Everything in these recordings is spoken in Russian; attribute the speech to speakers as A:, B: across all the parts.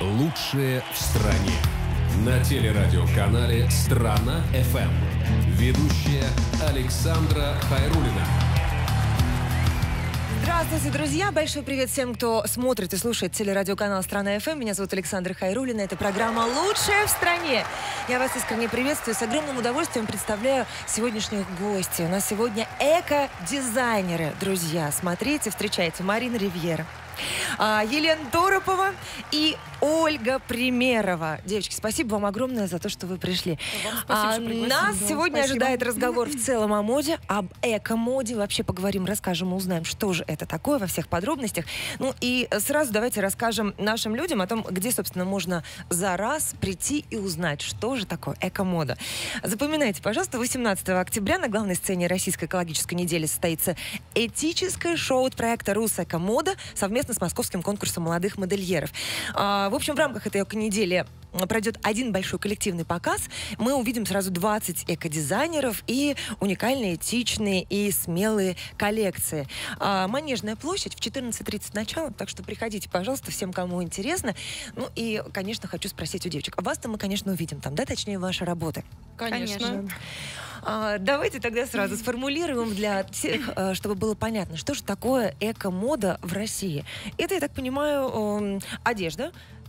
A: Лучшие в стране. На телерадиоканале «Страна-ФМ». Ведущая Александра Хайруллина.
B: Здравствуйте, друзья! Большой привет всем, кто смотрит и слушает телерадиоканал «Страна-ФМ». Меня зовут Александра Хайруллина. Это программа «Лучшая в стране». Я вас искренне приветствую. С огромным удовольствием представляю сегодняшних гостей. У нас сегодня эко-дизайнеры. Друзья, смотрите, встречайте. Марина Ривьера, Елена Торопова и Ольга Примерова. Девочки, спасибо вам огромное за то, что вы пришли.
C: Спасибо,
B: нас сегодня ожидает разговор в целом о моде, об эко-моде. Вообще поговорим, расскажем, узнаем, что же это такое во всех подробностях. Ну и сразу давайте расскажем нашим людям о том, где, собственно, можно за раз прийти и узнать, что же такое эко-мода. Запоминайте, пожалуйста, 18 октября на главной сцене Российской экологической недели состоится этическое шоу от проекта «Руссэкомода» совместно с московским конкурсом молодых модельеров. В общем, в рамках этой эко-недели пройдет один большой коллективный показ. Мы увидим сразу 20 эко-дизайнеров и уникальные, этичные и смелые коллекции. Манежная площадь в 14:30 начало, так что приходите, пожалуйста, всем, кому интересно. Ну и, конечно, хочу спросить у девочек. Вас-то мы, конечно, увидим там, да? Точнее, ваши работы.
C: Конечно.
B: Давайте тогда сразу сформулируем для всех, чтобы было понятно, что же такое эко-мода в России. Это, я так понимаю, одежда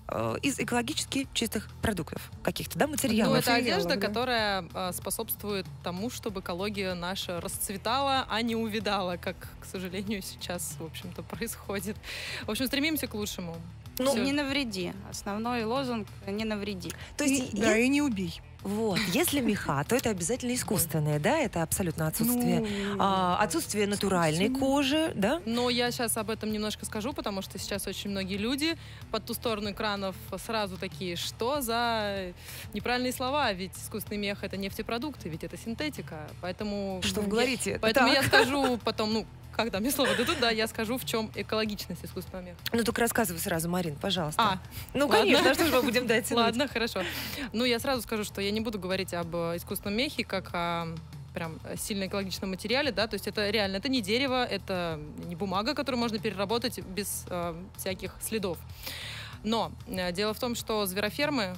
B: из экологически чистых продуктов каких-то, да, материалов?
C: Ну, это одежда, которая способствует тому, чтобы экология наша расцветала, а не увядала, как, к сожалению, сейчас, в общем-то, происходит. В общем, стремимся к лучшему.
D: Ну, не навреди. Основной лозунг — не навреди.
B: То есть,
E: и не убей.
B: Вот. Если меха, то это обязательно искусственное, да? Это абсолютно отсутствие, отсутствие натуральной кожи, да?
C: Но я сейчас об этом немножко скажу, потому что сейчас очень многие люди по ту сторону экранов сразу такие, что за неправильные слова, ведь искусственный мех — это нефтепродукты, ведь это синтетика, поэтому...
B: Что вы говорите?
C: Поэтому я скажу потом, когда мне слово дадут, да, я скажу, в чем экологичность искусственного меха.
B: Ну, только рассказывай сразу, Марин, пожалуйста.
C: Ну,
B: ладно. Конечно, что же мы будем дать тянуть?
C: Ладно, хорошо. Ну, я сразу скажу, что я не буду говорить об искусственном мехе, как о прям сильно экологичном материале, да, то есть это реально, это не дерево, это не бумага, которую можно переработать без всяких следов. Но дело в том, что зверофермы,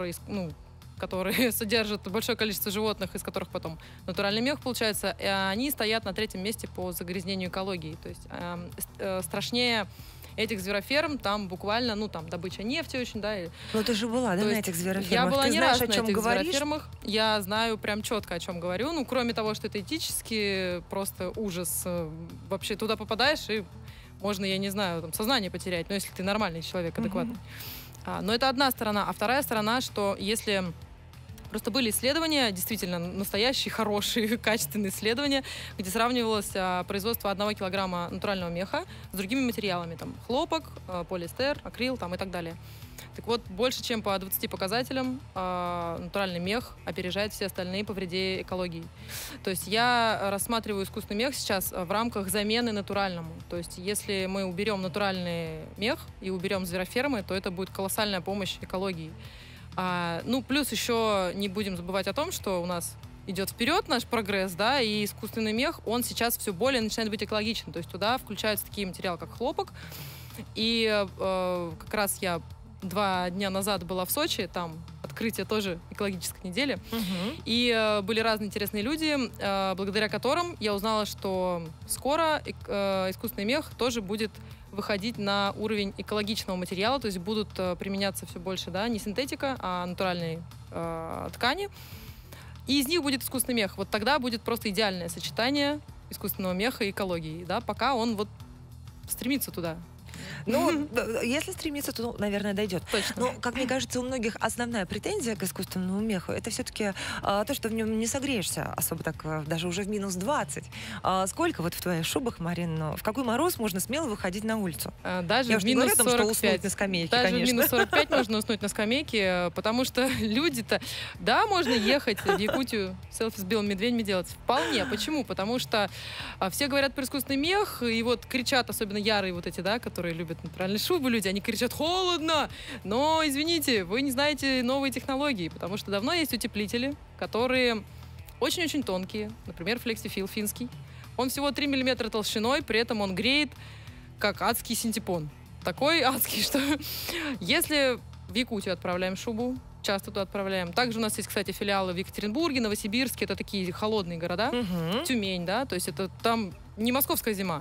C: которые содержат большое количество животных, из которых потом натуральный мех получается, они стоят на 3-м месте по загрязнению экологии. То есть страшнее этих звероферм, там буквально, там добыча нефти очень, да.
B: Ну, ты же была, да, на этих зверофермах?
C: Я была не раз на этих
B: говоришь?
C: зверофермах. Я знаю прям четко, о чем говорю. Ну, кроме того, что это этически просто ужас. Вообще туда попадаешь, и можно, я не знаю, там, сознание потерять, но если ты нормальный человек, адекватный. Но это одна сторона. А вторая сторона, что если... Просто были исследования, действительно настоящие, хорошие, качественные исследования, где сравнивалось производство 1 килограмма натурального меха с другими материалами, там хлопок, полиэстер, акрил там, и так далее. Так вот, больше чем по 20 показателям натуральный мех опережает все остальные по вреде экологии. То есть я рассматриваю искусственный мех сейчас в рамках замены натуральному. То есть если мы уберем натуральный мех и уберем зверофермы, то это будет колоссальная помощь экологии. Плюс еще не будем забывать о том, что у нас идет вперед наш прогресс, да, и искусственный мех, он сейчас все более начинает быть экологичен. То есть туда включаются такие материалы, как хлопок. И как раз я 2 дня назад была в Сочи, там открытие тоже экологической недели. И были разные интересные люди, благодаря которым я узнала, что скоро искусственный мех тоже будет выходить на уровень экологичного материала, то есть будут применяться все больше, да, не синтетика, а натуральные ткани. И из них будет искусственный мех. Вот тогда будет просто идеальное сочетание искусственного меха и экологии, да, пока он вот стремится туда.
B: Ну, если стремиться, то, наверное, дойдет.
C: Точно.
B: Но, как мне кажется, у многих основная претензия к искусственному меху — это все-таки то, что в нем не согреешься особо так, даже уже в минус 20. Сколько вот в твоих шубах, Марин, в какой мороз можно смело выходить на улицу?
C: Даже
B: Я
C: в минус 45.
B: Что уснуть на скамейке,
C: даже
B: конечно.
C: в минус 45 можно уснуть на скамейке, потому что люди-то... Да, можно ехать в Якутию, селфи с белыми медведями делать. Вполне. Почему? Потому что все говорят про искусственный мех, и вот кричат, особенно ярые вот эти, да, которые любят натуральные шубы люди, они кричат «холодно!», но, извините, вы не знаете новые технологии, потому что давно есть утеплители, которые очень-очень тонкие, например, флексифил финский. Он всего 3 мм толщиной, при этом он греет, как адский синтепон. Такой адский, что если В Якутию отправляем шубу. Часто туда отправляем. Также у нас есть, кстати, филиалы в Екатеринбурге, Новосибирске. Это такие холодные города. Тюмень, да. То есть это там не московская зима.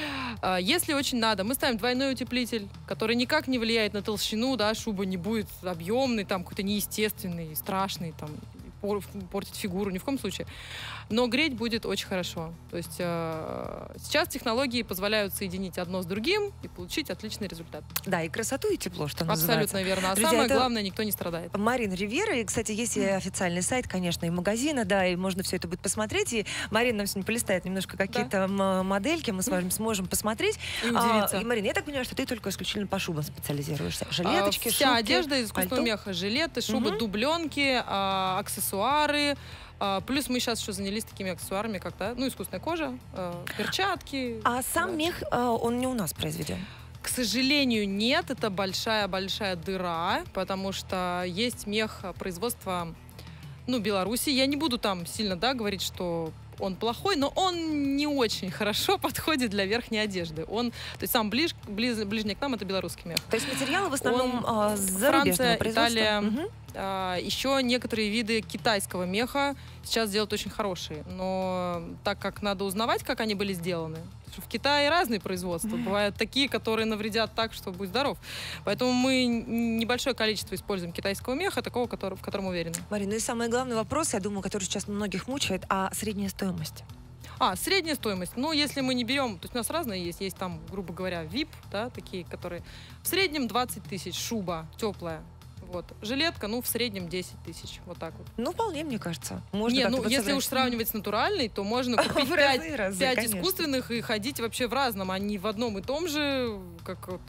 C: Если очень надо, мы ставим двойной утеплитель, который никак не влияет на толщину, да, шуба не будет объемный, там какой-то неестественный, страшный, там, портить фигуру, ни в коем случае. Но греть будет очень хорошо. То есть сейчас технологии позволяют соединить одно с другим и получить отличный результат.
B: Да, и красоту, и тепло, что называется.
C: Абсолютно верно. А
B: Друзья,
C: самое
B: это
C: главное, никто не страдает.
B: Марина Ривьера. И, кстати, есть и официальный сайт, конечно, и магазина, да, и можно все это будет посмотреть. И Марина нам сегодня полистает немножко какие-то модельки, мы с вами сможем посмотреть.
C: И удивиться.
B: И, Марина, я так понимаю, что ты только исключительно по шубам специализируешься. Жилеточки,
C: Вся
B: шубки,
C: одежда из искусственного
B: пальто.
C: меха. Жилеты, шубы, дубленки, аксессуары. Плюс мы сейчас еще занялись такими аксессуарами, как искусственная кожа, перчатки.
B: А сам мех, он не у нас произведен?
C: К сожалению, нет. Это большая-большая дыра, потому что есть мех производства, Беларуси. Я не буду там сильно, говорить, что он плохой, но он не очень хорошо подходит для верхней одежды. То есть сам ближний к нам — это белорусский мех.
B: То есть материалы в основном
C: Франция,
B: зарубежного производства?
C: Италия. Еще некоторые виды китайского меха сейчас делают очень хорошие. Но так как надо узнавать, как они были сделаны, в Китае разные производства. Бывают такие, которые навредят так, что будь здоров. Поэтому мы небольшое количество используем китайского меха, такого, в котором уверены.
B: Марина, и самый главный вопрос, я думаю, который сейчас многих мучает, средняя стоимость?
C: Средняя стоимость. Если мы не берем, то есть у нас разные есть. Есть там, грубо говоря, VIP, такие, которые в среднем 20 тысяч, шуба теплая. Жилетка, в среднем 10 тысяч. Вот так вот.
B: Вполне, мне кажется. Можно
C: если уж сравнивать с натуральной, то можно купить 5 искусственных и ходить вообще в разном, а не в одном и том же, как вот.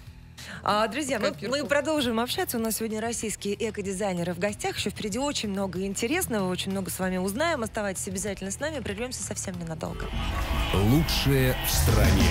B: Друзья, мы продолжим общаться. У нас сегодня российские эко-дизайнеры в гостях. Еще впереди очень много интересного, очень много с вами узнаем. Оставайтесь обязательно с нами. Прервемся совсем ненадолго.
A: Лучшее в стране.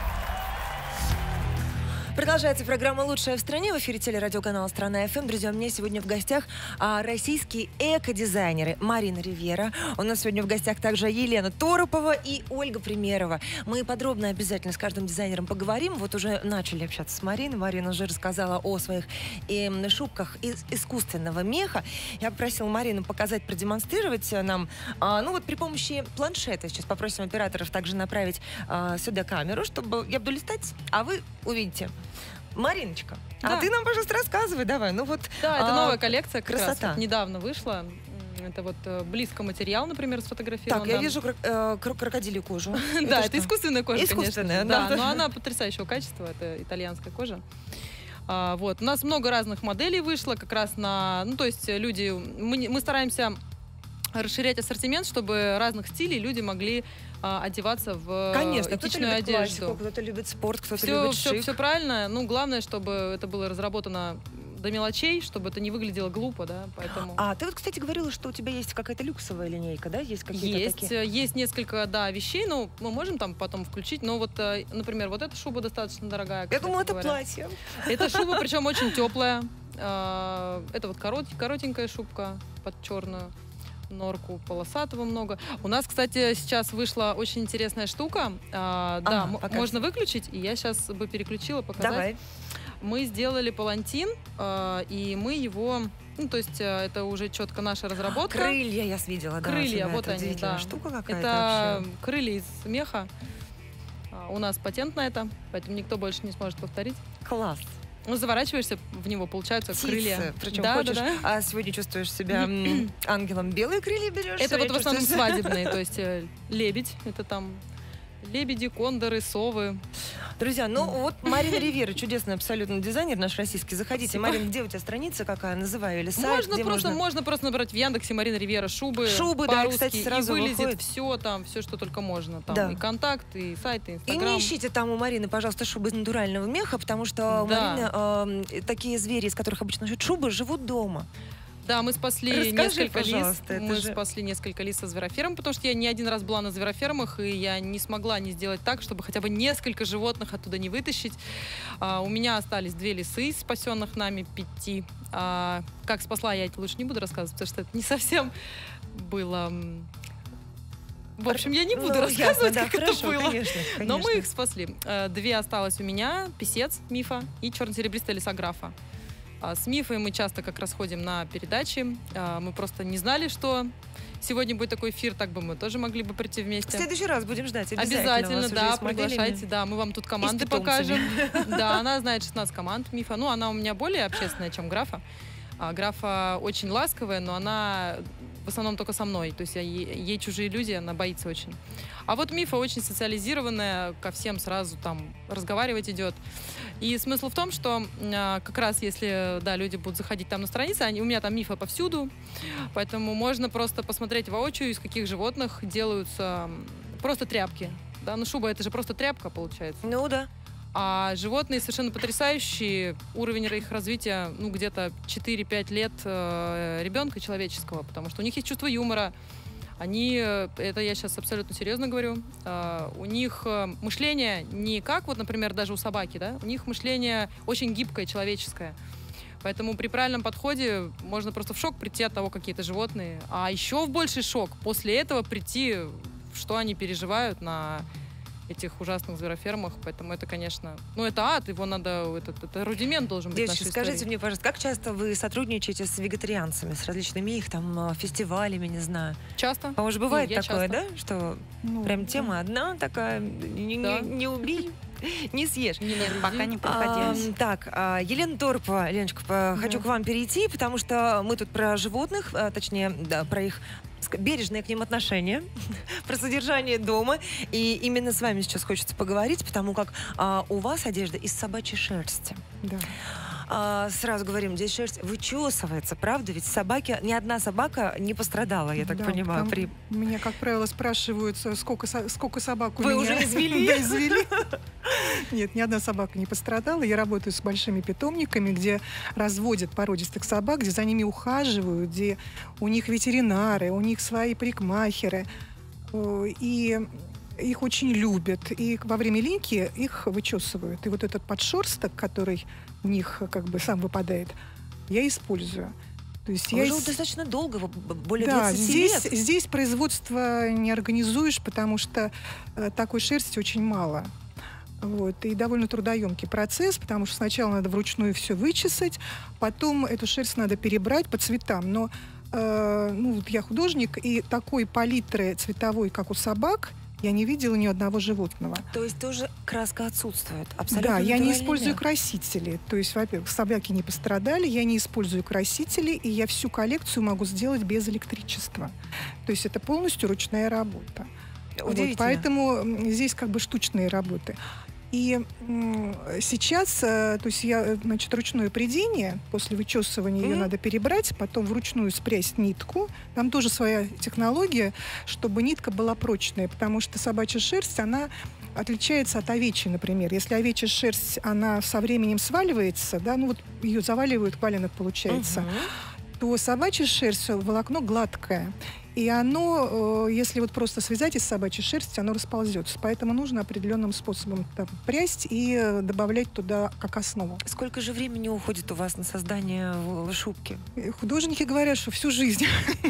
B: Продолжается программа «Лучшая в стране». В эфире телерадиоканала «Страна ФМ». Друзья, у меня сегодня в гостях российские эко-дизайнеры Марина Ривьера. У нас сегодня в гостях также Елена Торопова и Ольга Примерова. Мы подробно обязательно с каждым дизайнером поговорим. Вот уже начали общаться с Мариной. Марина уже рассказала о своих шубках из искусственного меха. Я попросила Марину показать, продемонстрировать нам. При помощи планшета. Сейчас попросим операторов также направить сюда камеру, чтобы я буду листать, а вы увидите. Мариночка, а ты нам, пожалуйста, рассказывай, давай.
C: Это новая коллекция,
B: красота.
C: Раз недавно вышла. Это близко материал, например, сфотографирован.
B: Так, я вижу крокодилью кожу.
C: Да, это искусственная кожа,
B: искусственная,
C: конечно. Да, но она потрясающего качества, это итальянская кожа. У нас много разных моделей вышло, как раз люди, мы стараемся расширять ассортимент, чтобы разных стилей люди могли одеваться в этичную одежду.
B: Классику, кто-то любит спорт, кто-то любит шик.
C: Все правильно. Главное, чтобы это было разработано до мелочей, чтобы это не выглядело глупо, поэтому...
B: Ты кстати, говорила, что у тебя есть какая-то люксовая линейка, да? Есть какие-то такие?
C: Есть несколько, вещей, мы можем там потом включить, но например, эта шуба достаточно дорогая.
B: Я думала, это платье.
C: Это шуба, причем очень теплая. Это коротенькая шубка под черную норку, полосатого много. У нас, кстати, сейчас вышла очень интересная штука. Можно выключить, и я сейчас бы переключила, показать.
B: Давай.
C: Мы сделали палантин, и мы его... это уже четко наша разработка.
B: Крылья я видела, да.
C: Крылья, вот они, да.
B: Штука какая-то
C: это
B: вообще.
C: Крылья из меха. У нас патент на это, поэтому никто больше не сможет повторить.
B: Класс.
C: Заворачиваешься в него, получаются крылья.
B: Причем хочешь, а сегодня чувствуешь себя ангелом. Белые крылья берешь?
C: Это в основном свадебные, то есть лебедь, это там лебеди, кондоры, совы.
B: Друзья, Марина Ривьера, чудесный абсолютно дизайнер наш российский. Заходите. Марин, где у тебя страница какая? Называю или сайт?
C: Можно просто набрать в Яндексе Марина Ривьера шубы
B: да, кстати, сразу
C: и вылезет
B: выходит.
C: все, что только можно. Там и контакт, и сайт, и Инстаграм.
B: И не ищите там у Марины, пожалуйста, шубы из натурального меха, потому что Марина, такие звери, из которых обычно шьют шубы, живут дома.
C: Да, мы спасли несколько лис. Мы
B: же...
C: спасли несколько лис со звероферм, потому что я не один раз была на зверофермах, и я не смогла не сделать так, чтобы хотя бы несколько животных оттуда не вытащить. У меня остались 2 лисы, спасенных нами 5. Как спасла, я это лучше не буду рассказывать, потому что это не совсем было... В общем, я не буду рассказывать, как это было.
B: Конечно.
C: Но мы их спасли. 2 осталось у меня, писец мифа и черно-серебристая лиса графа. С Мифой мы часто как раз ходим на передачи. Мы просто не знали, что сегодня будет такой эфир, так бы мы тоже могли бы прийти
B: В
C: вместе.
B: следующий раз будем ждать.
C: Обязательно,
B: вас
C: да,
B: уже с моделями.
C: приглашайте, да, мы вам тут команды
B: И с питомцами.
C: покажем. Да, она знает 16 команд Мифа. Ну, она у меня более общественная, чем Графа. Графа очень ласковая, но она в основном только со мной. То есть ей чужие люди, она боится очень. А вот Мифа очень социализированная, ко всем сразу там разговаривать идет. И смысл в том, что как раз если, да, люди будут заходить там на страницы, у меня там Мифа повсюду, поэтому можно просто посмотреть воочию, из каких животных делаются просто тряпки. Да, ну шуба — это же просто тряпка, получается.
B: Ну да.
C: А животные совершенно потрясающие. Уровень их развития, ну, где-то 4-5 лет ребенка человеческого, потому что у них есть чувство юмора. Они, это я сейчас абсолютно серьезно говорю, у них мышление не как, вот, например, даже у собаки, да, у них мышление очень гибкое, человеческое. Поэтому при правильном подходе можно просто в шок прийти от того, какие это животные. А еще в больший шок после этого прийти, что они переживают на этих ужасных зверофермах, поэтому это, конечно, ну, это ад, его надо, это рудимент должен быть
B: Девочки,
C: нашей
B: скажите
C: истории.
B: мне, пожалуйста, как часто вы сотрудничаете с вегетарианцами, с различными их там фестивалями, не знаю?
C: Часто.
B: По-моему же бывает
C: я
B: такое,
C: часто.
B: да? Что
E: Ну,
B: прям тема одна такая, не убей, не съешь.
D: Нет, пока не приходилось.
B: Так, Елена Торпова, Леночка, хочу к вам перейти, потому что мы тут про животных, точнее, да, про их бережное к ним отношение, про содержание дома. И именно с вами сейчас хочется поговорить, потому как у вас одежда из собачьей шерсти.
E: да.
B: Сразу говорим, здесь шерсть вычесывается, правда? Ведь собаки, ни одна собака не пострадала, я так
E: Да,
B: понимаю.
E: там Меня, как правило, спрашивают, сколько собак у
B: Вы
E: меня.
B: уже извели?
E: Да, извели. Нет, ни одна собака не пострадала. Я работаю с большими питомниками, где разводят породистых собак, где за ними ухаживают, где у них ветеринары, у них свои парикмахеры. И их очень любят. И во время линьки их вычесывают. И вот этот подшерсток, который у них как бы сам выпадает, я использую. То есть
B: Вы же достаточно долго, более
E: да,
B: 20 лет.
E: здесь производство не организуешь, потому что такой шерсти очень мало. Вот, и довольно трудоемкий процесс, потому что сначала надо вручную все вычесать, потом эту шерсть надо перебрать по цветам. Но ну, вот я художник, и такой палитры цветовой, как у собак, я не видела ни одного животного.
B: То есть тоже краска отсутствует? Абсолютно
E: Да, я не
B: натуральный
E: использую
B: мех.
E: красители. То есть, во-первых, собаки не пострадали, я не использую красители, и я всю коллекцию могу сделать без электричества. То есть это полностью ручная работа. Вот,
B: Удивительно.
E: поэтому здесь как бы штучные работы. И сейчас, то есть я, значит, ручное прядение, после вычесывания ее надо перебрать, потом вручную спрясть нитку. Там тоже своя технология, чтобы нитка была прочная, потому что собачья шерсть, она отличается от овечьей, например. Если овечья шерсть, она со временем сваливается, да, ну вот ее заваливают, валенок получается, то собачья шерсть, волокно гладкое. И оно, если вот просто связать из собачьей шерсти, оно расползется. Поэтому нужно определенным способом там прясть и добавлять туда как основу.
B: Сколько же времени уходит у вас на создание шубки?
E: И художники говорят, что всю жизнь.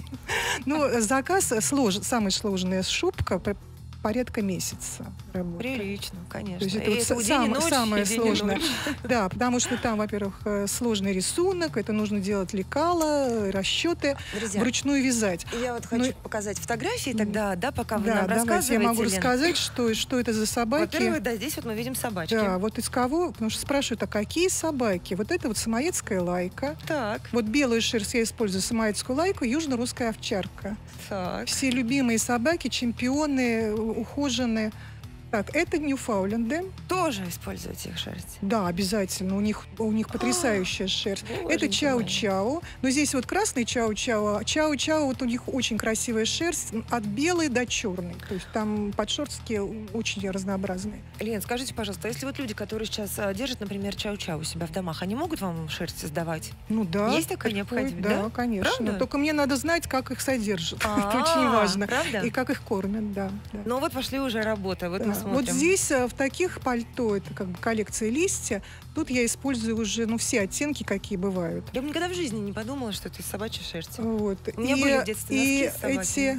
E: Ну, заказ самая сложная шубка порядка месяца работы.
B: Прилично, конечно.
E: То есть это
B: И
E: вот
B: это день и ночь,
E: самое
B: и день и
E: сложное.
B: ночь.
E: Да, потому что там, во-первых, сложный рисунок, это нужно делать лекала, расчеты,
B: Друзья,
E: вручную вязать.
B: я вот хочу показать фотографии тогда, да, пока вы
E: Да,
B: нам
E: давайте,
B: рассказываете,
E: я могу
B: Лен.
E: рассказать, что это за собаки.
B: Во-первых, да, здесь вот мы видим собачки.
E: Да, вот из кого, потому что спрашивают, а какие собаки? Вот это вот самоедская лайка.
B: Так,
E: Вот белую шерсть я использую самоедскую лайку, южно-русская овчарка.
B: так.
E: Все любимые собаки, чемпионы, ухоженные. Так, это Ньюфаундленды.
B: Тоже используете их шерсть?
E: Да, обязательно. У них потрясающая шерсть.
B: Боже
E: Это
B: мой.
E: чау-чау. Но здесь вот красный чау-чау. Чау-чау, вот у них очень красивая шерсть. От белой до черной. То есть там подшерстки очень разнообразные.
B: Лен, скажите, пожалуйста, а если вот люди, которые сейчас держат, например, чау-чау у себя в домах, они могут вам шерсть сдавать?
E: Ну да.
B: Есть такая необходимость, да?
E: Да, конечно.
B: Правда?
E: Только мне надо знать, как их содержат. Это очень важно.
B: Правда?
E: И как их кормят, да.
B: Ну вот пошли уже работы, вот
E: Да.
B: мы смотрим.
E: Вот здесь в таких пальто, это как бы коллекция листья, тут я использую уже все оттенки, какие бывают.
B: Я бы никогда в жизни не подумала, что это из собачьей шерсти.
E: Вот.
B: У меня были в детстве носки с собаками.
E: эти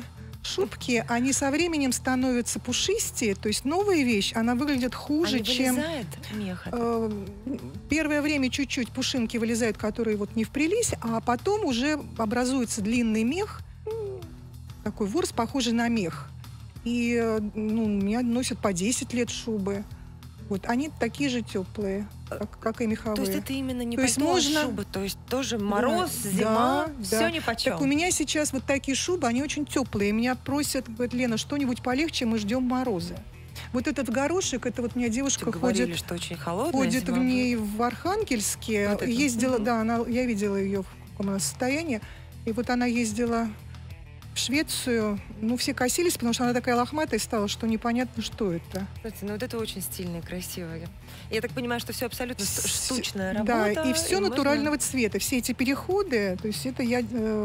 E: шубки, они со временем становятся пушистее, то есть новая вещь, она выглядит хуже,
B: А не
E: чем...
B: вылезает мех?
E: Первое время чуть-чуть пушинки вылезают, которые вот не впрялись, а потом уже образуется длинный мех, такой ворс, похожий на мех. И у меня носят по 10 лет шубы. Вот, они такие же теплые, как и меховые.
B: То есть это именно не
E: То есть
B: пальто, а
E: можно-
B: шуба, то есть тоже мороз,
E: Да,
B: зима,
E: да,
B: все
E: да.
B: нипочем.
E: Так у меня сейчас вот такие шубы, они очень теплые. Меня просят, говорят, Лена, что-нибудь полегче, мы ждем мороза. Вот этот горошек, это вот у меня девушка
B: Говорили,
E: ходит,
B: что очень холодная
E: ходит
B: зима
E: в
B: будет.
E: ней в Архангельске.
B: Вот это.
E: Ездила,
B: Мгм.
E: да, я видела ее в каком она состоянии. И вот она ездила в Швецию. Ну, все косились, потому что она такая лохматая стала, что непонятно, что это.
B: Слушайте, ну вот это очень стильно и красиво. Я так понимаю, что все абсолютно штучная работа.
E: Да, и все
B: можно-
E: натурального цвета. Все эти переходы, то есть это я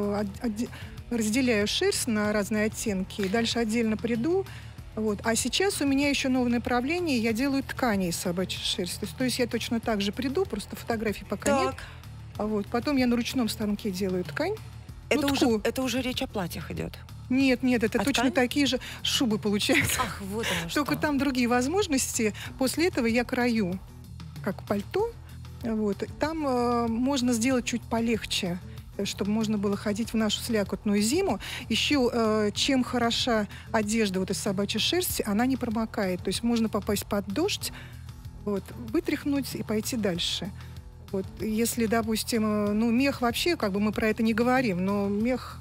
E: разделяю шерсть на разные оттенки, и дальше отдельно приду. Вот. А сейчас у меня еще новое направление, я делаю ткани из собачьей шерсти. То есть я точно так же приду, просто фотографий пока нет.
B: Так,
E: А вот. Потом я на ручном станке делаю ткань. тку.
B: это уже речь о платьях идет.
E: Нет, это
B: А
E: точно
B: ткань?
E: такие же шубы получаются.
B: Ах, вот оно что.
E: Только там другие возможности. После этого я крою, как пальто. Вот. Там можно сделать чуть полегче, чтобы можно было ходить в нашу слякотную зиму. Еще чем хороша одежда вот из собачьей шерсти, она не промокает. То есть можно попасть под дождь, вот, вытряхнуть и пойти дальше. Вот. Если, допустим, мех вообще, как бы мы про это не говорим, но мех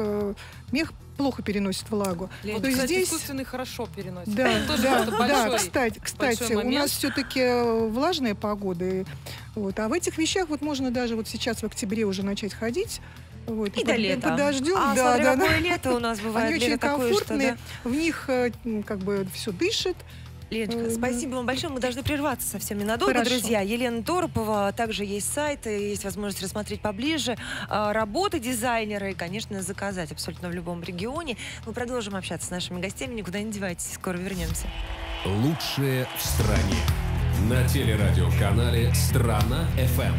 E: плохо переносит влагу.
C: Вот,
E: То есть
C: кстати,
E: здесь...
C: искусственный хорошо переносит.
E: Да,
C: Это тоже
E: да,
C: просто
E: да.
C: большой.
E: Кстати, у
C: момент.
E: нас все-таки влажная погода. Вот. А в этих вещах вот можно даже вот сейчас в октябре уже начать ходить. Вот,
B: И до лета.
E: Под дождем.
B: А
E: да,
B: смотря
E: да,
B: какое лето у нас бывает.
E: Они очень
B: лето такое, что,
E: комфортные,
B: да.
E: в них как бы все дышит.
B: Леночка,
E: Да.
B: спасибо вам большое. Мы должны прерваться совсем ненадолго,
E: Хорошо.
B: друзья. Елена Торопова, также есть сайт, и есть возможность рассмотреть поближе работы дизайнера и, конечно, заказать абсолютно в любом регионе. Мы продолжим общаться с нашими гостями. Никуда не девайтесь, скоро вернемся.
A: Лучшее в стране. На телерадиоканале «Страна-ФМ».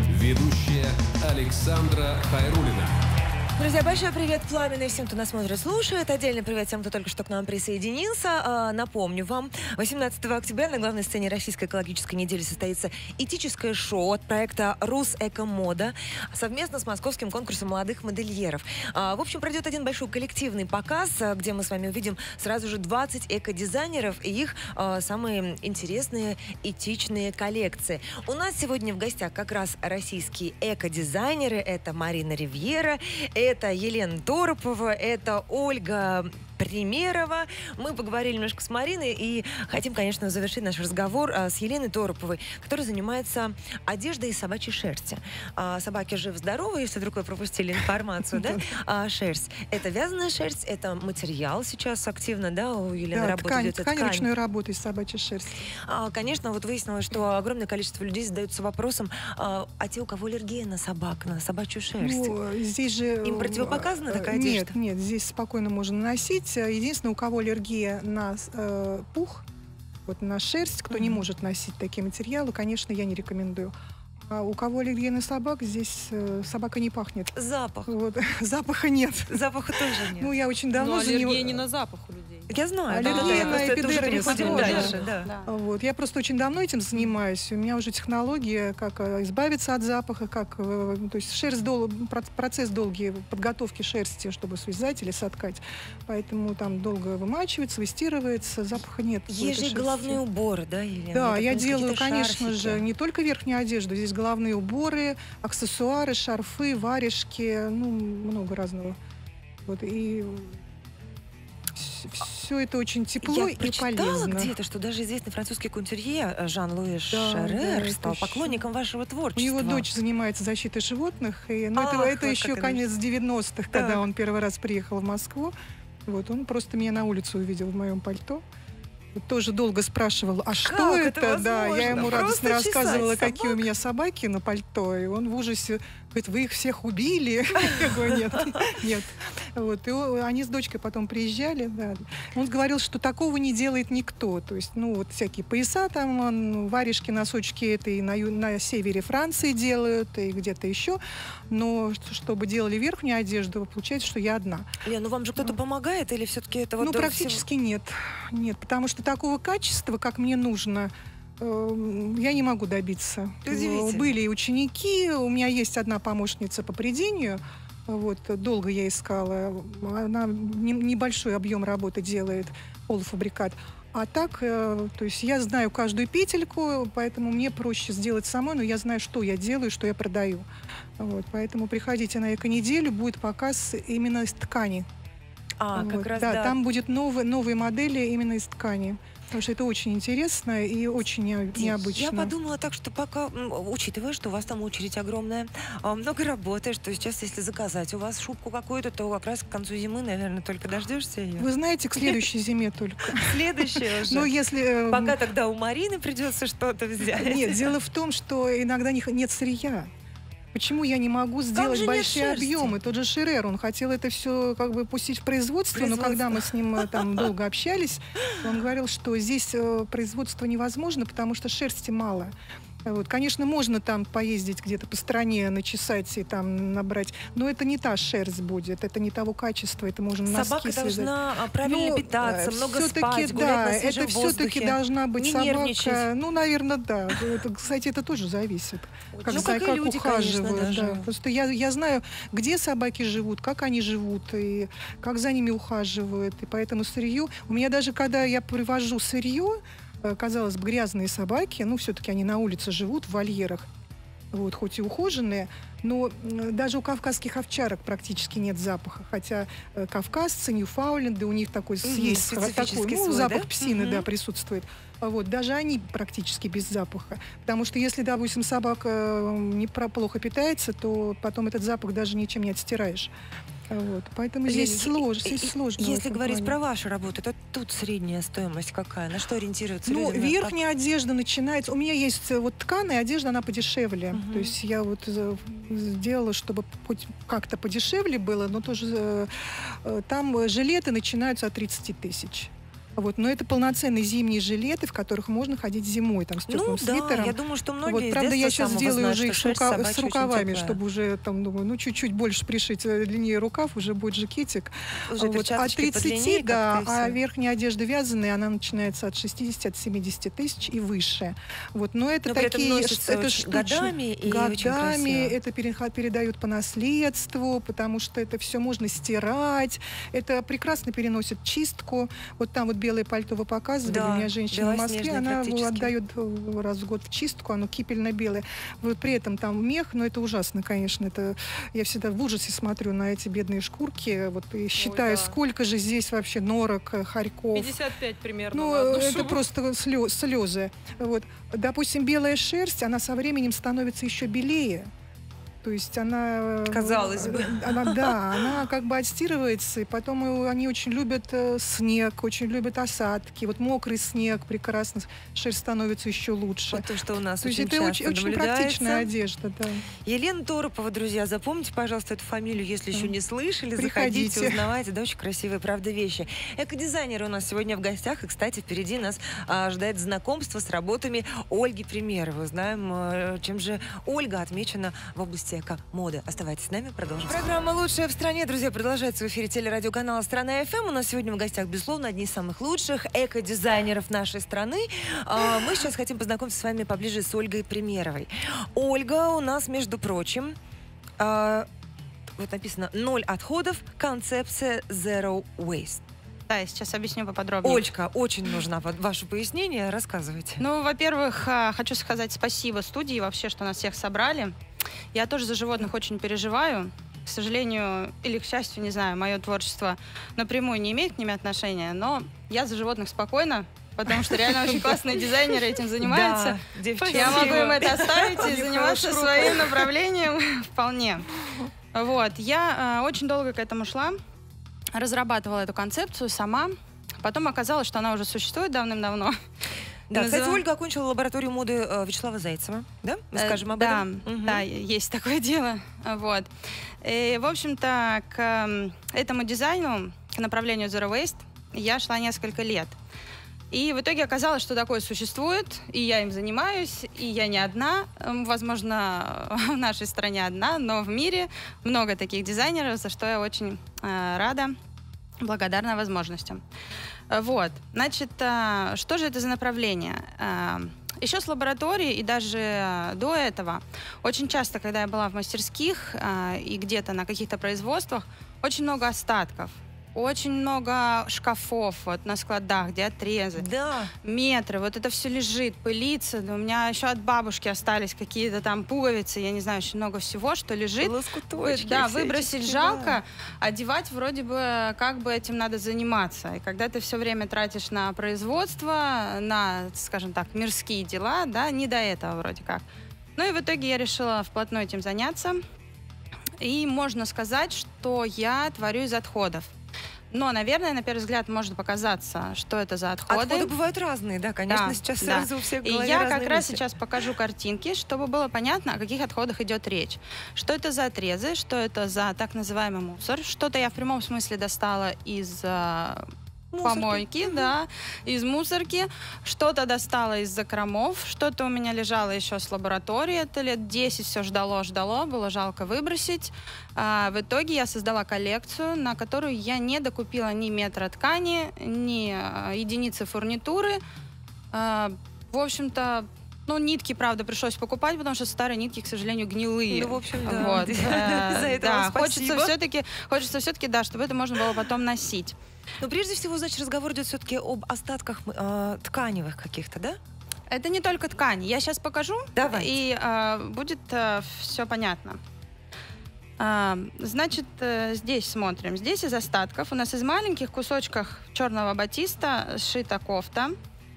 A: Ведущая Александра Хайруллина.
B: Друзья, большой привет Пламенной всем, кто нас смотрит, слушает. Отдельный привет всем, кто только что к нам присоединился. Напомню вам, 18 октября на главной сцене Российской экологической недели состоится этическое шоу от проекта «Рус Эко Мода» совместно с московским конкурсом молодых модельеров. В общем, пройдет один большой коллективный показ, где мы с вами увидим сразу же 20 эко-дизайнеров и их самые интересные этичные коллекции. У нас сегодня в гостях как раз российские эко-дизайнеры. Это Марина Ривьера, это Елена Торопова, это Ольга Примерова. Мы поговорили немножко с Мариной и хотим, конечно, завершить наш разговор с Еленой Тороповой, которая занимается одеждой из собачьей шерсти. Собаки живы-здоровы, если вдруг вы пропустили информацию, да? Шерсть. Это вязаная шерсть, это материал сейчас активно, да, у Елены
E: Да,
B: работает. идет
E: ткань ручной работы из собачьей шерсти.
B: Конечно, вот выяснилось, что огромное количество людей задаются вопросом, а те, у кого аллергия на собак, на собачью шерсть?
E: Ну, здесь же...
B: Им противопоказана такая одежда?
E: Нет, здесь спокойно можно носить. Единственное, у кого аллергия на пух, вот на шерсть, кто не может носить такие материалы, конечно, я не рекомендую. А у кого аллергия на собак, здесь собака не пахнет.
B: Запах.
E: Вот. Запаха нет.
B: Запаха тоже нет.
E: Ну, я очень давно
C: Но аллергия
E: занимаюсь...
C: не на запах у людей.
B: Я знаю,
E: Аллергия
B: да,
E: на
B: просто это уже
E: эпидермис,
B: переходим
E: да.
B: дальше, да.
D: Да.
E: Вот. Я просто очень давно этим занимаюсь. У меня уже технология, как избавиться от запаха, как, то есть шерсть процесс долгий подготовки шерсти, чтобы связать или соткать. Поэтому там долго вымачивается, выстирывается, запаха нет. в
B: Есть
E: этой
B: же
E: шерсти.
B: головные уборы, да, Елена?
E: Да,
B: так
E: я
B: понимаю,
E: делаю,
B: какие-то
E: конечно
B: шарфики.
E: же, не только верхнюю одежду. Здесь головные уборы, аксессуары, шарфы, варежки, много разного. Вот, и все это очень тепло
B: Я
E: и
B: прочитала
E: полезно.
B: где-то, что даже известный французский кунтюрье Жан-Луи
E: Да,
B: Шерер
E: да,
B: стал
E: это
B: поклонником вашего
E: У
B: творчества.
E: него дочь занимается защитой животных, и,
B: Ах,
E: это
B: вот
E: еще
B: как
E: конец 90-х,
B: Так.
E: когда он первый раз приехал в Москву. Вот, он просто меня на улице увидел в моем пальто. тоже долго спрашивал, а что это? Да, я ему радостно рассказывала, какие у меня собаки на пальто, и он в ужасе говорит, вы их всех убили? Я говорю, нет. Вот. И они с дочкой потом приезжали, да. Он говорил, что такого не делает никто. То есть, ну, вот всякие пояса там, варежки, носочки, это и на севере Франции делают, и где-то еще. Но чтобы делали верхнюю одежду, получается, что я одна.
B: Лен, ну вам же кто-то помогает или все-таки это вот...
E: Ну, практически нет. Нет, потому что такого качества, как мне нужно, я не могу добиться. Были и ученики, у меня есть одна помощница по прядению, вот, долго я искала, она небольшой объем работы делает, полуфабрикат. А так, то есть я знаю каждую петельку, поэтому мне проще сделать самой, но я знаю, что я делаю, что я продаю. Вот, поэтому приходите на эко-неделю, будет показ именно из ткани.
B: Вот, как раз,
E: да. Там будет новые модели именно из ткани. Потому что это очень интересно и очень необычно.
B: Я подумала так, что пока, учитывая, что у вас там очередь огромная, много работы, что сейчас, если заказать у вас шубку какую-то, то как раз к концу зимы, наверное, только дождешься ее.
E: Вы знаете, к следующей зиме только.
B: Следующая уже.
E: Но если...
B: Пока тогда у Марины придется что-то взять.
E: Нет, дело в том, что иногда нет сырья. Почему я не могу сделать большие объемы? Тот же Шерер, он хотел это все как бы пустить в производство, но когда мы с ним там долго общались, он говорил, что здесь производство невозможно, потому что шерсти мало. Вот. Конечно, можно там поездить где-то по стране, начесать и там набрать, но это не та шерсть будет, это не того качества, это можно носки
B: связать. Собака должна правильно питаться, много спать, гулять на свежем воздухе.
E: Это все-таки должна быть
B: не
E: собака.
B: Нервничать.
E: Ну, наверное, да. Это, кстати, это тоже зависит. Как
B: люди,
E: ухаживают.
B: Конечно,
E: да. Просто я знаю, где собаки живут, как они живут, и как за ними ухаживают. И поэтому сырье... У меня даже, когда я привожу сырье, казалось бы, грязные собаки, ну, все-таки они на улице живут, в вольерах, вот, хоть и ухоженные, но даже у кавказских овчарок практически нет запаха, хотя кавказцы, ньюфаундленды, у них такой есть такой, запах псины, да, присутствует. Вот, даже они практически без запаха. Потому что если, допустим, собака плохо питается, то потом этот запах даже ничем не отстираешь. Вот. Поэтому здесь сложно.
B: Если говорить про вашу работу, то тут средняя стоимость какая? На что ориентируются люди?
E: Ну, верхняя одежда начинается... У меня есть вот тканая одежда, она подешевле. То есть я вот сделала, чтобы хоть как-то подешевле было, но тоже там жилеты начинаются от 30 тысяч. Вот, но это полноценные зимние жилеты, в которых можно ходить зимой, там, с теплым свитером.
B: Я думаю, что многие
E: вот, правда, я сейчас делаю уже их с рукавами,
B: очень
E: чтобы уже, там, думаю, ну, чуть-чуть больше пришить длиннее рукав, уже будет жакетик.
B: Уже
E: вот, от 30, да, а верхняя одежда вязаная, она начинается от 60, от 70 тысяч и выше. Вот, но это такие... Это
B: годами и очень красиво.
E: Это передают по наследству, потому что это все можно стирать, это прекрасно переносит чистку. Вот там вот белое пальто вы показывали,
B: да,
E: у меня женщина в Москве, она его отдает раз в год в чистку, оно кипельно-белое. Вот при этом там мех, но это ужасно, конечно. Это, я всегда в ужасе смотрю на эти бедные шкурки, вот, и считаю, сколько же здесь вообще норок, хорьков.
C: 55 примерно.
E: Ну, это просто слезы. Вот. Допустим, белая шерсть, она со временем становится еще белее. То есть она...
B: Казалось бы.
E: Она как бы отстирывается, и потом они очень любят снег, очень любят осадки. Вот мокрый снег прекрасно, шерсть становится еще лучше.
B: Вот то, что у нас очень
E: это очень практичная одежда, да.
B: Елена Торопова, друзья, запомните, пожалуйста, эту фамилию, если еще не слышали, заходите, узнавайте, да, очень красивые, правда, вещи. Эко-дизайнеры у нас сегодня в гостях, и, кстати, впереди нас ждает знакомство с работами Ольги Примеровой. Узнаем, чем же Ольга отмечена в области эко-моды. Оставайтесь с нами, продолжим. Программа «Лучшая в стране», друзья, продолжается в эфире телерадиоканала «Страна ФМ». У нас сегодня в гостях, безусловно, одни из самых лучших эко-дизайнеров нашей страны. Мы сейчас хотим познакомиться с вами поближе с Ольгой Примеровой. Ольга у нас, между прочим, вот написано «Ноль отходов. Концепция Zero Waste».
D: Да, я сейчас объясню поподробнее.
B: Ольга, очень нужно ваше пояснение. Рассказывайте.
D: Ну, во-первых, хочу сказать спасибо студии вообще, что нас всех собрали. Я тоже за животных очень переживаю. К сожалению, или к счастью, не знаю, мое творчество напрямую не имеет к ним отношения, но я за животных спокойно, потому что реально очень классные дизайнеры этим занимаются. Я могу им это оставить и заниматься своим направлением вполне. Вот. Я очень долго к этому шла, разрабатывала эту концепцию сама. Потом оказалось, что она уже существует давным-давно.
B: Да, кстати, Ольга окончила лабораторию моды Вячеслава Зайцева, да? Мы скажем об этом?
D: Да, есть такое дело. Вот. И, в общем-то, к этому дизайну, к направлению Zero Waste, я шла несколько лет. И в итоге оказалось, что такое существует, и я им занимаюсь, и я не одна. Возможно, в нашей стране одна, но в мире много таких дизайнеров, за что я очень рада, благодарна возможностям. Вот, значит, что же это за направление? Еще с лаборатории и даже до этого, очень часто, когда я была в мастерских и где-то на каких-то производствах, очень много остатков. Очень много шкафов вот, на складах, где отрезы, метры. Вот это все лежит, пылится. У меня еще от бабушки остались какие-то там пуговицы, я не знаю, очень много всего, что лежит.
B: Лоскуточки.
D: Да, выбросить жалко, одевать вроде бы как бы этим надо заниматься. И когда ты все время тратишь на производство, на, скажем так, мирские дела, да, не до этого вроде как. Ну и в итоге я решила вплотную этим заняться. И можно сказать, что я творю из отходов. Но, наверное, на первый взгляд может показаться, что это за отходы.
B: Отходы бывают разные, да, конечно, сейчас сразу у всех в голове
D: И я
B: разные
D: как раз
B: мысли.
D: сейчас покажу картинки, чтобы было понятно, о каких отходах идет речь. Что это за отрезы, что это за так называемый мусор. Что-то я в прямом смысле достала из помойки, да, из мусорки. Что-то достала из закромов, что-то у меня лежало еще с лаборатории. Это лет 10 все ждало, было жалко выбросить. В итоге я создала коллекцию, на которую я не докупила ни метра ткани, ни единицы фурнитуры. В общем-то, ну, нитки, правда, пришлось покупать, потому что старые нитки, к сожалению, гнилые.
B: Ну, в общем, да.
D: Вот.
B: За это вам спасибо.
D: Хочется все-таки, да, чтобы это можно было потом носить.
B: Но прежде всего, значит, разговор идет все-таки об остатках тканевых каких-то, да?
D: Это не только ткани. Я сейчас покажу,
B: Давайте.
D: и будет все понятно. Значит, здесь смотрим. Здесь из остатков у нас из маленьких кусочков черного батиста сшита кофта.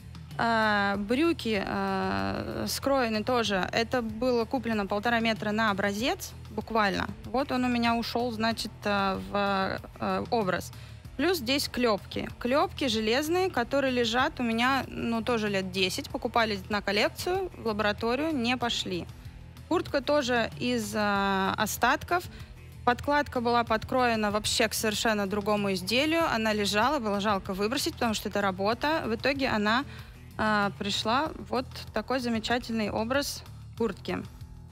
D: Брюки скроены тоже. Это было куплено 1,5 метра на образец, буквально. Вот он у меня ушел, значит, в образ. Плюс здесь клепки. Клепки железные, которые лежат у меня, ну, тоже лет 10. Покупали на коллекцию, в лабораторию, не пошли. Куртка тоже из остатков. Подкладка была подкроена вообще к совершенно другому изделию. Она лежала, было жалко выбросить, потому что это работа. В итоге она пришла вот такой замечательный образ куртки.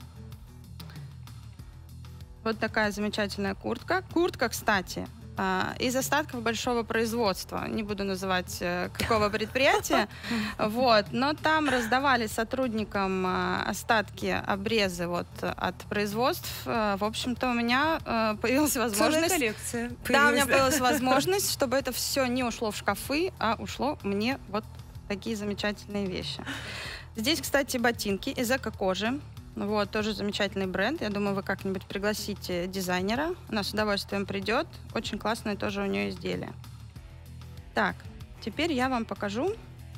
D: Вот такая замечательная куртка. Куртка, кстати, из остатков большого производства. Не буду называть какого предприятия. Вот. Но там раздавали сотрудникам остатки, обрезы вот от производств. В общем-то, у меня появилась возможность...
B: Целая коллекция.
D: Да, у меня появилась возможность, чтобы это все не ушло в шкафы, а ушло мне вот такие замечательные вещи. Здесь, кстати, ботинки из эко-кожи. Вот, тоже замечательный бренд. Я думаю, вы как-нибудь пригласите дизайнера. Она с удовольствием придет. Очень классное тоже у нее изделие. Так, теперь я вам покажу,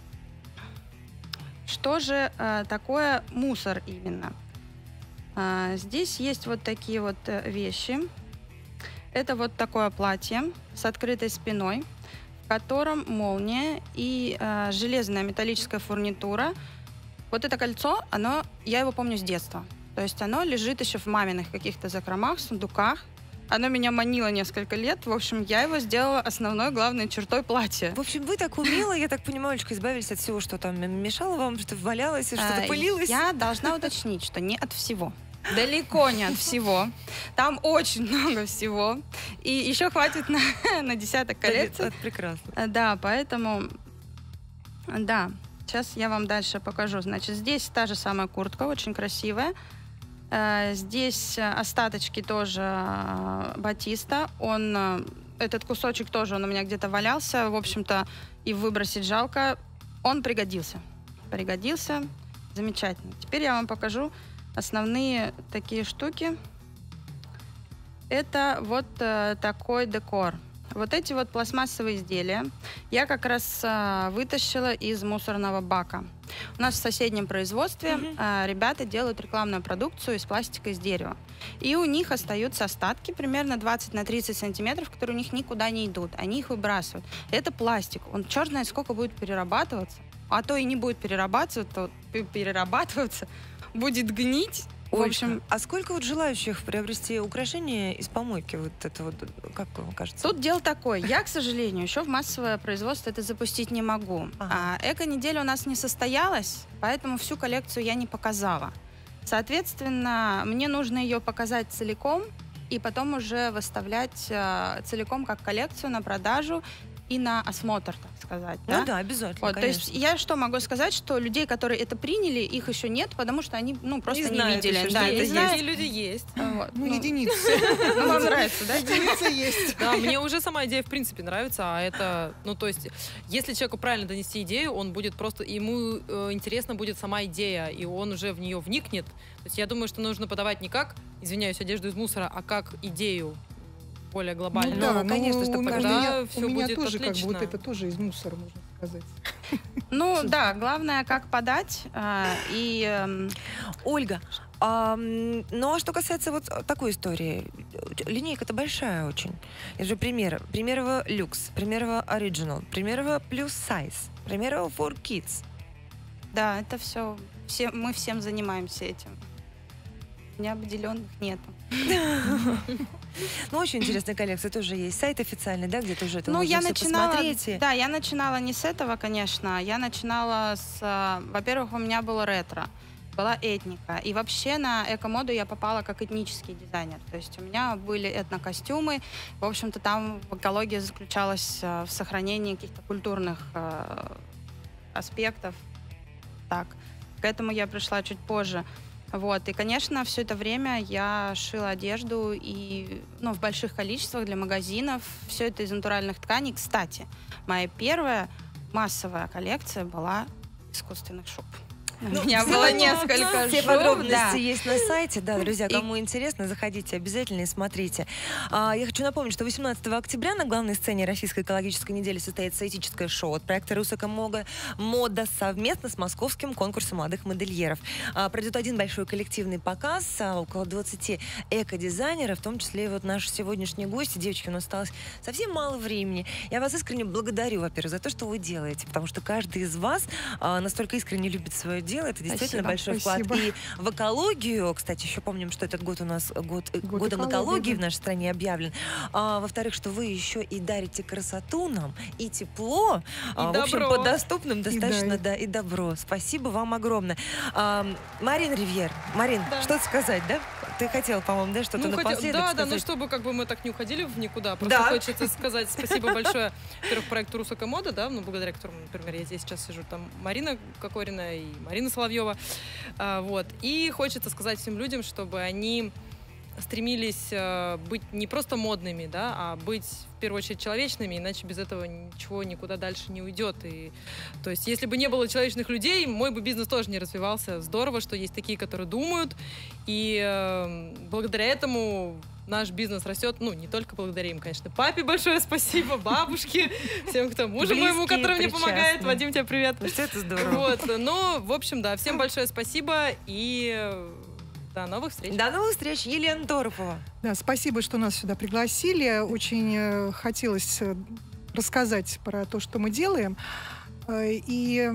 D: что же такое мусор именно. Здесь есть вот такие вот вещи. Это вот такое платье с открытой спиной, в котором молния и железная металлическая фурнитура. Вот это кольцо, я его помню с детства. То есть оно лежит еще в маминых каких-то закромах, сундуках. Оно меня манило несколько лет. В общем, я его сделала основной главной чертой платья.
B: В общем, вы так умело, я так понимаю, Олечка, избавились от всего, что там мешало вам, что валялось, и что-то пылилось.
D: Я должна уточнить, что не от всего. Далеко не от всего. Там очень много всего. И еще хватит на десяток коллекций.
B: Это прекрасно.
D: Да, поэтому... Да. Сейчас я вам дальше покажу. Значит, здесь та же самая куртка, очень красивая. Здесь остаточки тоже батиста. Этот кусочек тоже, он у меня где-то валялся. В общем-то, и выбросить жалко. Он пригодился. Пригодился. Замечательно. Теперь я вам покажу основные такие штуки. Это вот такой декор. Вот эти вот пластмассовые изделия я как раз вытащила из мусорного бака. У нас в соседнем производстве ребята делают рекламную продукцию из пластика, из дерева. И у них остаются остатки примерно 20 на 30 сантиметров, которые у них никуда не идут. Они их выбрасывают. Это пластик. Он черт знает сколько будет перерабатываться. А то и не будет перерабатываться, будет гнить. В общем,
B: а сколько вот желающих приобрести украшения из помойки? Вот это вот, как вам кажется?
D: тут дело такое. Я, к сожалению, еще в массовое производство это запустить не могу. Эко-неделя у нас не состоялась, поэтому всю коллекцию я не показала. Соответственно, мне нужно ее показать целиком и потом уже выставлять целиком как коллекцию на продажу и на осмотр, так сказать.
B: Ну да, обязательно,
D: вот, то есть я что могу сказать, что людей, которые это приняли, их еще нет, потому что они просто не видели.
C: Еще,
D: да,
C: что
D: знают.
C: такие люди есть.
E: Единицы.
D: Ну, вам нравится, да?
E: Единицы есть.
C: Да, мне уже сама идея в принципе нравится, а это, ну то есть, если человеку правильно донести идею, он будет просто, ему интересна будет сама идея, и он уже в нее вникнет. То есть я думаю, что нужно подавать не как, извиняюсь, одежду из мусора, а как идею более глобально.
E: Ну, да,
B: конечно, чтобы
C: тогда все
E: у меня
C: будет
E: тоже
C: отлично.
E: как бы вот это тоже из мусора, можно сказать.
D: Ну да, главное, как подать.
B: Ольга, ну а что касается вот такой истории, линейка-то большая очень. Это же примеры. Примерово люкс, примерово оригинал, примерово плюс сайз, примерово for kids.
D: Да, это все, мы всем занимаемся этим. Необделенных нету.
B: Ну, очень интересная коллекция тоже есть. Сайт официальный, да, где тоже это
D: Ну,
B: можно
D: я
B: все
D: начинала,
B: посмотреть.
D: да, я начинала не с этого, конечно. Я начинала с, во-первых, у меня было ретро, была этника. И вообще на эко-моду я попала как этнический дизайнер. То есть у меня были этнокостюмы. В общем-то, там экология заключалась в сохранении каких-то культурных аспектов. Так, к этому я пришла чуть позже. Вот. И, конечно, все это время я шила одежду и, в больших количествах для магазинов. Все это из натуральных тканей. Кстати, моя первая массовая коллекция была искусственных шуб. У меня было несколько
B: Все
D: шуб,
B: подробности
D: да.
B: есть на сайте. Да, друзья, кому интересно, заходите обязательно и смотрите. Я хочу напомнить, что 18 октября на главной сцене Российской экологической недели состоится этическое шоу от проекта «Русака Мода» совместно с московским конкурсом молодых модельеров. Пройдет один большой коллективный показ, около 20 эко-дизайнеров, в том числе и вот наши сегодняшние гости. Девочки, у нас осталось совсем мало времени. Я вас искренне благодарю, во-первых, за то, что вы делаете, потому что каждый из вас настолько искренне любит свое дело. Это действительно большой вклад и в экологию. Кстати, еще помним, что этот год у нас годом экологии в нашей стране объявлен. Во-вторых, что вы еще и дарите красоту нам, и тепло, в общем, по доступным достаточно, да, и добро. Спасибо вам огромное. Марин Ривьер. Марин, что-то сказать, да? Ты хотела, по-моему, да, что-то напоследок сказать?
C: Да, ну чтобы как бы мы так не уходили в никуда. Просто хочется сказать спасибо большое, во-первых, проекту «Русака Мода», да, благодаря которому, например, я здесь сейчас сижу, там Марина Кокорина и Марина Соловьева. Вот. И хочется сказать всем людям, чтобы они стремились быть не просто модными, да, а быть в первую очередь человечными, иначе без этого ничего никуда дальше не уйдет. И, то есть, если бы не было человечных людей, мой бы бизнес тоже не развивался. Здорово, что есть такие, которые думают, и благодаря этому наш бизнес растет, не только благодаря им, конечно. Папе большое спасибо, бабушке, всем, кто мужу моему, который мне помогает. Вадим, тебе привет.
B: Все это здорово.
C: Вот, в общем, да, всем большое спасибо и до новых встреч.
B: До новых встреч. Елена Торопова.
E: Да, спасибо, что нас сюда пригласили. Очень хотелось рассказать про то, что мы делаем. И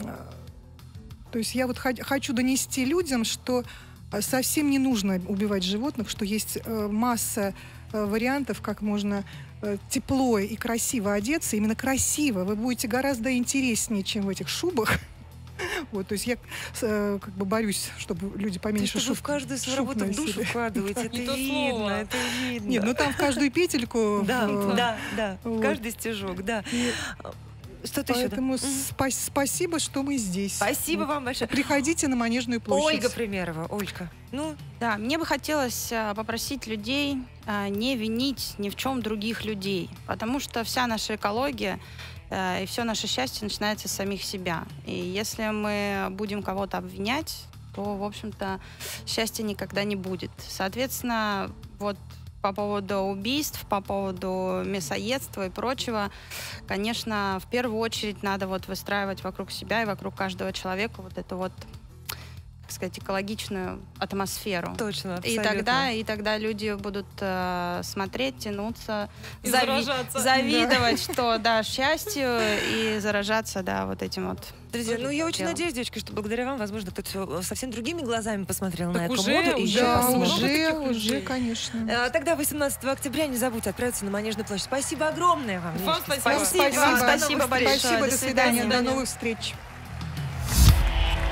E: то есть я вот хочу донести людям, что совсем не нужно убивать животных, что есть масса вариантов, как можно тепло и красиво одеться. Именно красиво. Вы будете гораздо интереснее, чем в этих шубах. Вот, то есть я как бы борюсь, чтобы люди поменьше шуб.
B: Вы в каждую свою работу в душу вкладываете. Это видно, это видно.
E: Нет, там в каждую петельку.
B: Да, в каждый стежок, да. Что-то еще.
E: Поэтому спасибо, что мы здесь.
B: Спасибо вам большое.
E: Приходите на Манежную площадь.
B: Ольга Примерова. Ольга.
D: Да, мне бы хотелось попросить людей не винить ни в чем других людей, потому что вся наша экология и все наше счастье начинается с самих себя. И если мы будем кого-то обвинять, то, в общем-то, счастья никогда не будет. Соответственно, вот по поводу убийств, по поводу мясоедства и прочего, конечно, в первую очередь надо выстраивать вокруг себя и вокруг каждого человека вот эту вот так сказать, экологичную атмосферу.
B: Точно,
D: И
B: абсолютно.
D: тогда люди будут смотреть, тянуться,
C: И заражаться.
D: завидовать, что, да, счастью, и заражаться, да, вот этим вот.
B: Друзья, ну я очень
D: делом.
B: надеюсь, девочки, что благодаря вам, возможно, кто-то совсем другими глазами посмотрел на
C: Так
B: эко-моду и еще
E: Да,
C: много
B: посмотрит.
C: таких
E: уже,
C: людей.
E: конечно.
B: Тогда 18 октября не забудьте отправиться на Манежную площадь. Спасибо огромное вам.
C: Вам
B: девочки.
C: спасибо.
D: Спасибо большое.
E: Спасибо,
D: До
E: до свидания,
D: свидания.
E: до новых встреч.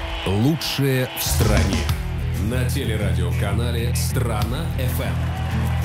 A: Лучшее в стране. На телерадиоканале «Страна FM».